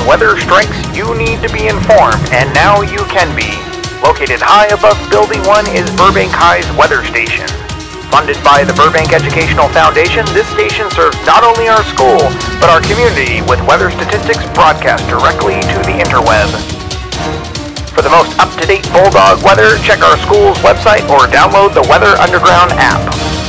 weather strikes, you need to be informed, and now you can be. Located high above Building 1 is Burbank High's weather station. Funded by the Burbank Educational Foundation, this station serves not only our school, but our community with weather statistics broadcast directly to the interweb. For the most up-to-date Bulldog weather, check our school's website or download the Weather Underground app.